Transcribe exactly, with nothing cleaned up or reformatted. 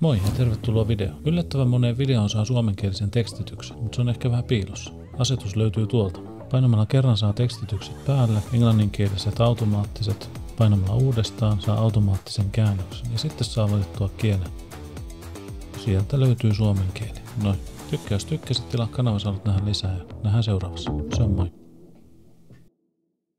Moi ja tervetuloa videoon. Yllättävän moneen videoon saa suomenkielisen tekstityksen, mutta se on ehkä vähän piilossa. Asetus löytyy tuolta. Painamalla kerran saa tekstitykset päälle, englanninkieliset automaattiset. Painamalla uudestaan saa automaattisen käännöksen ja sitten saa valittua kielen. Sieltä löytyy suomen kieli. Noin. Tykkä jos tykkäsit, tilaa kanava, jos haluat nähdä lisää ja nähdään seuraavassa. Se on moi.